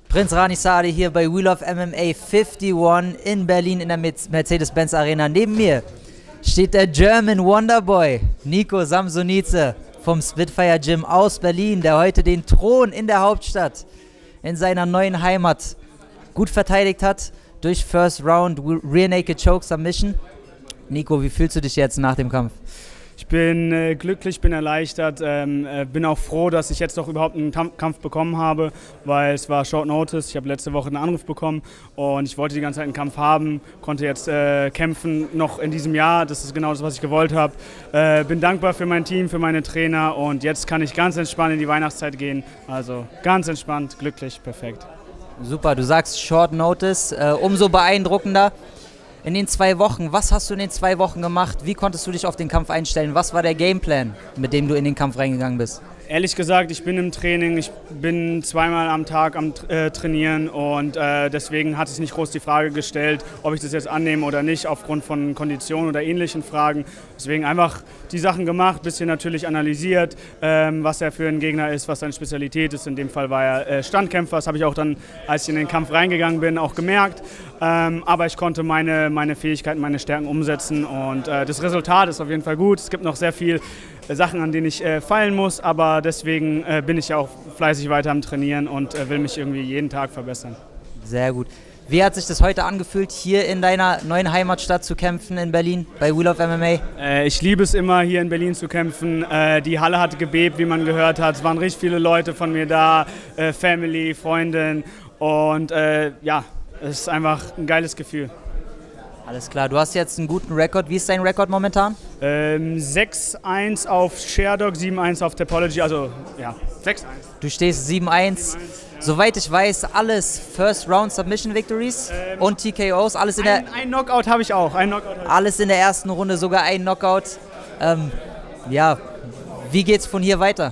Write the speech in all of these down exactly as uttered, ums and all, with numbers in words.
Prinz Rani Sadi hier bei We Love M M A einundfünfzig in Berlin in der Mercedes-Benz Arena. Neben mir steht der German Wonderboy Nico Samsonice vom Spitfire Gym aus Berlin, der heute den Thron in der Hauptstadt in seiner neuen Heimat gut verteidigt hat durch First Round Rear Naked Choke Submission. Nico, wie fühlst du dich jetzt nach dem Kampf? Ich bin äh, glücklich, bin erleichtert, ähm, äh, bin auch froh, dass ich jetzt doch überhaupt einen Kampf bekommen habe, weil es war Short Notice. Ich habe letzte Woche einen Anruf bekommen und ich wollte die ganze Zeit einen Kampf haben, konnte jetzt äh, kämpfen, noch in diesem Jahr. Das ist genau das, was ich gewollt habe. Äh, bin dankbar für mein Team, für meine Trainer und jetzt kann ich ganz entspannt in die Weihnachtszeit gehen. Also ganz entspannt, glücklich, perfekt. Super, du sagst Short Notice, äh, umso beeindruckender. In den zwei Wochen, was hast du in den zwei Wochen gemacht? Wie konntest du dich auf den Kampf einstellen? Was war der Gameplan, mit dem du in den Kampf reingegangen bist? Ehrlich gesagt, ich bin im Training, ich bin zweimal am Tag am äh, Trainieren und äh, deswegen hat sich nicht groß die Frage gestellt, ob ich das jetzt annehme oder nicht, aufgrund von Konditionen oder ähnlichen Fragen. Deswegen einfach die Sachen gemacht, bisschen natürlich analysiert, ähm, was er für ein Gegner ist, was seine Spezialität ist. In dem Fall war er äh, Standkämpfer, das habe ich auch dann, als ich in den Kampf reingegangen bin, auch gemerkt. Ähm, aber ich konnte meine, meine Fähigkeiten, meine Stärken umsetzen und äh, das Resultat ist auf jeden Fall gut. Es gibt noch sehr viel Sachen, an denen ich äh, feilen muss, aber deswegen äh, bin ich ja auch fleißig weiter am Trainieren und äh, will mich irgendwie jeden Tag verbessern. Sehr gut. Wie hat sich das heute angefühlt, hier in deiner neuen Heimatstadt zu kämpfen in Berlin bei We Love M M A? Äh, ich liebe es immer, hier in Berlin zu kämpfen. Äh, die Halle hat gebebt, wie man gehört hat. Es waren richtig viele Leute von mir da, äh, Family, Freundin und äh, ja, es ist einfach ein geiles Gefühl. Alles klar, du hast jetzt einen guten Rekord. Wie ist dein Rekord momentan? Ähm, sechs eins auf Sherdog, sieben eins auf Topology, also ja, sechs eins. Du stehst sieben eins. Soweit ich weiß, alles First Round Submission Victories ähm, und T K Os, alles in der... Ein, ein Knockout habe ich auch, ein Knockout ich. Alles in der ersten Runde, sogar ein Knockout. Ähm, ja, wie geht's von hier weiter?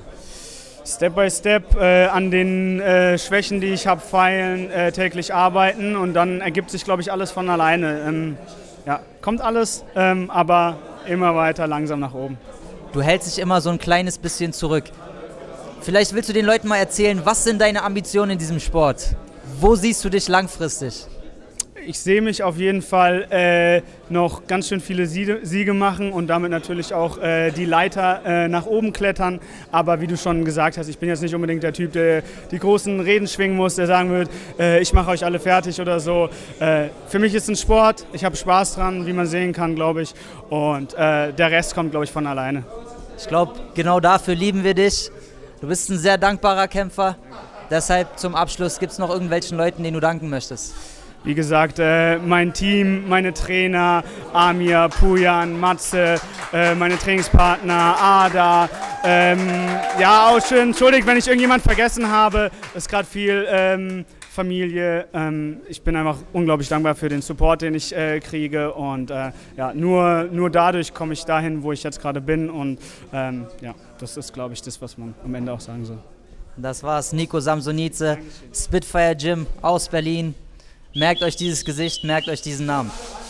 Step by Step äh, an den äh, Schwächen, die ich habe, feilen, äh, täglich arbeiten und dann ergibt sich, glaube ich, alles von alleine. Ähm, ja, kommt alles, ähm, aber immer weiter langsam nach oben. Du hältst dich immer so ein kleines bisschen zurück. Vielleicht willst du den Leuten mal erzählen, was sind deine Ambitionen in diesem Sport? Wo siehst du dich langfristig? Ich sehe mich auf jeden Fall äh, noch ganz schön viele Siege machen und damit natürlich auch äh, die Leiter äh, nach oben klettern. Aber wie du schon gesagt hast, ich bin jetzt nicht unbedingt der Typ, der die großen Reden schwingen muss, der sagen wird, äh, ich mache euch alle fertig oder so. Äh, für mich ist es ein Sport, ich habe Spaß dran, wie man sehen kann, glaube ich. Und äh, der Rest kommt, glaube ich, von alleine. Ich glaube, genau dafür lieben wir dich. Du bist ein sehr dankbarer Kämpfer. Deshalb zum Abschluss, gibt es noch irgendwelchen Leuten, denen du danken möchtest? Wie gesagt, äh, mein Team, meine Trainer, Amir, Pujan, Matze, äh, meine Trainingspartner, Ada. Ähm, ja, auch schön, entschuldigt, wenn ich irgendjemand vergessen habe. Es ist gerade viel ähm, Familie. Ähm, ich bin einfach unglaublich dankbar für den Support, den ich äh, kriege. Und äh, ja, nur, nur dadurch komme ich dahin, wo ich jetzt gerade bin. Und ähm, ja, das ist, glaube ich, das, was man am Ende auch sagen soll. Das war's, Nico Samsonice, Spitfire Gym aus Berlin. Merkt euch dieses Gesicht, merkt euch diesen Namen.